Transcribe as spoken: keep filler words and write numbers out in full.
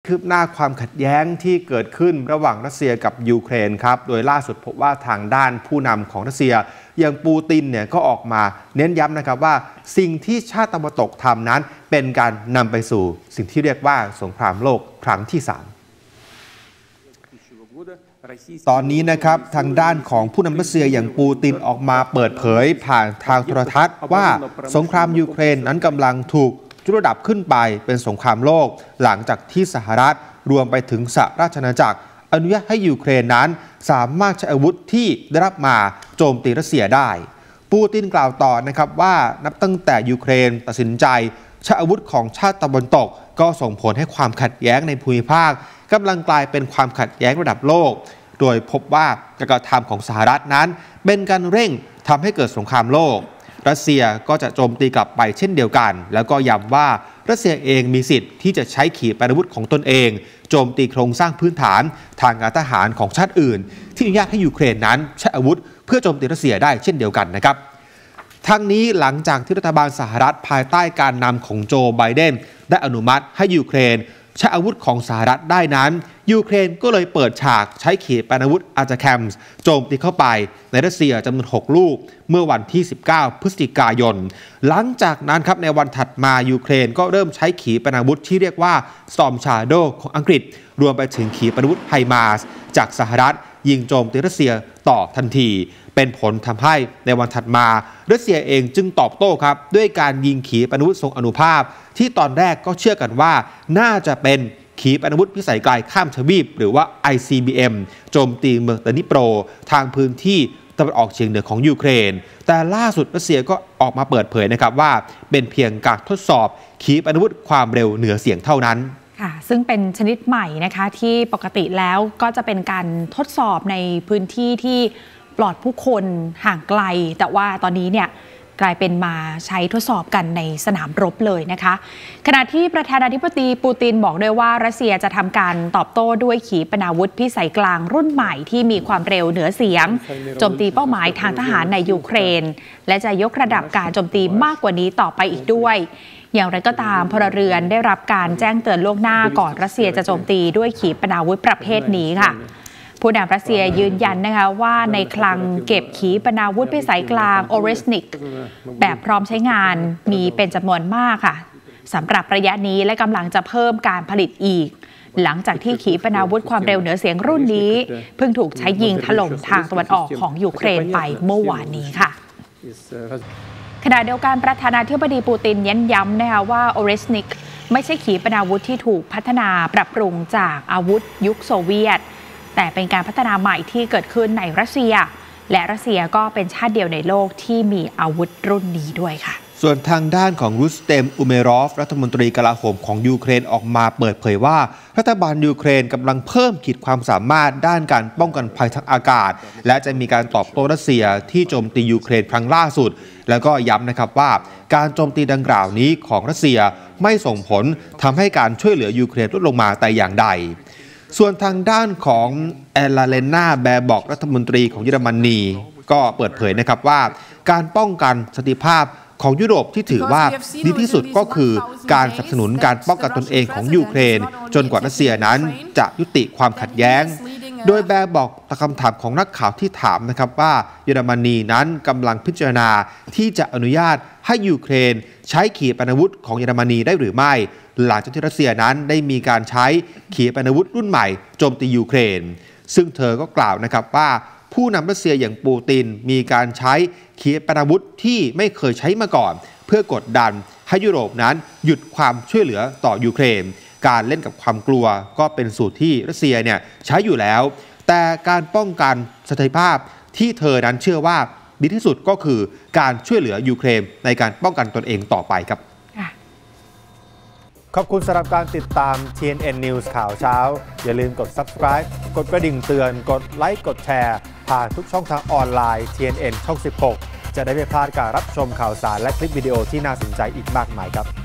คืบหน้าความขัดแย้งที่เกิดขึ้นระหว่างรัสเซียกับยูเครนครับโดยล่าสุดพบว่าทางด้านผู้นำของรัสเซียอย่างปูตินเนี่ยก็ออกมาเน้นย้ำนะครับว่าสิ่งที่ชาติตะวันตกทำนั้นเป็นการนำไปสู่สิ่งที่เรียกว่าสงครามโลกครั้งที่สามตอนนี้นะครับทางด้านของผู้นำรัสเซียอย่างปูตินออกมาเปิดเผยผ่านทางโทรทัศน์ว่าสงครามยูเครนนั้นกำลังถูกยกระดับขึ้นไปเป็นสงครามโลกหลังจากที่สหรัฐรวมไปถึงสหราชอาณาจักรอนุญาตให้ยูเครนนั้นสามารถใช้อาวุธที่ได้รับมาโจมตีรัสเซียได้ปูตินกล่าวต่อนะครับว่านับตั้งแต่ยูเครนตัดสินใจใช้อาวุธของชาติตะวันตกก็ส่งผลให้ความขัดแย้งในภูมิภาคกำลังกลายเป็นความขัดแย้งระดับโลกโดยพบว่าการกระทำของสหรัฐนั้นเป็นการเร่งทำให้เกิดสงครามโลกรัสเซียก็จะโจมตีกลับไปเช่นเดียวกันแล้วก็ย้ำว่ารัสเซียเองมีสิทธิ์ที่จะใช้ขีปนาวุธของตนเองโจมตีโครงสร้างพื้นฐานทางการทหารของชาติอื่นที่อนุญาตให้ยูเครนนั้นใช้อาวุธเพื่อโจมตีรัสเซียได้เช่นเดียวกันนะครับทั้งนี้หลังจากที่รัฐบาลสหรัฐภายใต้การนำของโจไบเดนได้อนุมัติให้ยูเครนใช้อาวุธของสหรัฐได้นั้นยูเครนก็เลยเปิดฉากใช้ขีปนาวุธอาร์จาแคมส์โจมตีเข้าไปในรัสเซียจำนวนหกลูกเมื่อวันที่สิบเก้าพฤศจิกายนหลังจากนั้นครับในวันถัดมายูเครนก็เริ่มใช้ขีปนาวุธที่เรียกว่า Storm Shadow ของอังกฤษรวมไปถึงขีปนาวุธไฮมาร์สจากสหรัฐยิงโจมตีรัสเซียต่อทันทีเป็นผลทำให้ในวันถัดมารัสเซียเองจึงตอบโต้ครับด้วยการยิงขีปนาวุธทรงอนุภาพที่ตอนแรกก็เชื่อกันว่าน่าจะเป็นขีปนาวุธพิสัยไกลข้ามทวีปหรือว่า ไอ ซี บี เอ็ม โจมตีเมืองเดนิโปรทางพื้นที่ตะวันออกเฉียงเหนือของยูเครนแต่ล่าสุดรัสเซียก็ออกมาเปิดเผยนะครับว่าเป็นเพียงการทดสอบขีปนาวุธความเร็วเหนือเสียงเท่านั้นค่ะซึ่งเป็นชนิดใหม่นะคะที่ปกติแล้วก็จะเป็นการทดสอบในพื้นที่ที่ปลอดผู้คนห่างไกลแต่ว่าตอนนี้เนี่ยกลายเป็นมาใช้ทดสอบกันในสนามรบเลยนะคะขณะที่ประธานาธิบดีปูตินบอกด้วยว่ารัสเซียจะทำการตอบโต้ด้วยขีปนาวุธพิสัยกลางรุ่นใหม่ที่มีความเร็วเหนือเสียงโจมตีเป้าหมายทางทหารในยูเครนและจะยกระดับการโจมตีมากกว่านี้ต่อไปอีกด้วยอย่างไรก็ตามพลเรือนได้รับการแจ้งเตือนล่วงหน้าก่อนรัสเซียจะโจมตีด้วยขีปนาวุธประเภทนี้ค่ะผู้นำรัสเซียยืนยันนะคะว่าในคลังเก็บขีปนาวุธพิสัยกลางโอเรสนิกแบบพร้อมใช้งานมีเป็นจำนวนมากค่ะสำหรับระยะนี้และกำลังจะเพิ่มการผลิตอีกหลังจากที่ขีปนาวุธความเร็วเหนือเสียงรุ่นนี้เพิ่งถูกใช้ยิงถล่มทางตะวันออกของยูเครนไปเมื่อวานนี้ค่ะขณะเดียวกันประธานาธิบดีปูตินเน้นย้ำนะคะว่าโอเรสนิกไม่ใช่ขีปนาวุธที่ถูกพัฒนาปรับปรุงจากอาวุธยุคโซเวียตแต่เป็นการพัฒนาใหม่ที่เกิดขึ้นในรัสเซียและรัสเซียก็เป็นชาติเดียวในโลกที่มีอาวุธรุ่นนี้ด้วยค่ะส่วนทางด้านของรุสเตมอุเมรอฟรัฐมนตรีกลาโหมของยูเครนออกมาเปิดเผยว่ารัฐบาลยูเครนกำลังเพิ่มขีดความสามารถด้านการป้องกันภัยทางอากาศและจะมีการตอบโต้รัสเซียที่โจมตียูเครนครั้งล่าสุดแล้วก็ย้ำนะครับว่าการโจมตีดังกล่าวนี้ของรัสเซียไม่ส่งผลทำให้การช่วยเหลือยูเครนลดลงมาแต่อย่างใดส่วนทางด้านของแอลลาเลนาแบร์บอกรัฐมนตรีของเยอรมนีก็เปิดเผยนะครับว่าการป้องกันสันติภาพของยุโรปที่ถือว่าดีที่สุดก็คือการสนับสนุนการป้องกันตนเองของยูเครนจนกว่ารัสเซียนั้นจะยุติความขัดแย้งโดยแบร์บอกตอบคำถามของนักข่าวที่ถามนะครับว่าเยอรมนีนั้นกำลังพิจารณาที่จะอนุญาตให้ยูเครนใช้ขีปนาวุธของเยอรมนีได้หรือไม่หลังจากที่รัสเซียนั้นได้มีการใช้ขีปนาวุธรุ่นใหม่โจมตียูเครนซึ่งเธอก็กล่าวนะครับว่าผู้นำรัสเซียอย่างปูตินมีการใช้ขีปนาวุธที่ไม่เคยใช้มาก่อนเพื่อกดดันให้ยุโรปนั้นหยุดความช่วยเหลือต่อยูเครนการเล่นกับความกลัวก็เป็นสูตรที่รัสเซียเนี่ยใช้อยู่แล้วแต่การป้องกันสถิตภาพที่เธอนั้นเชื่อว่าดีที่สุดก็คือการช่วยเหลือยูเครนในการป้องกันตนเองต่อไปครับขอบคุณสำหรับการติดตาม ที เอ็น เอ็น News ข่าวเช้าอย่าลืมกด Subscribe กดกระดิ่งเตือนกดไลค์กดแชร์ผ่านทุกช่องทางออนไลน์ ที เอ็น เอ็น ช่อง สิบหกจะได้ไม่พลาดการรับชมข่าวสารและคลิปวิดีโอที่น่าสนใจอีกมากมายครับ